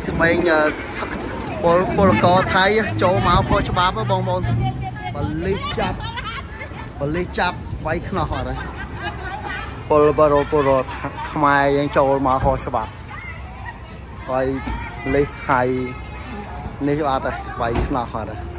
ថ្មីពលកថៃចូលមកខុសច្បាប់បងប្អូនបលិសចាប់វាយខ្នោះអត់ហើយពលខ្មែរយើងចូលមកខុសច្បាប់វាយលិសថៃនេះអត់ហើយវាយខ្នោះអត់ហើយ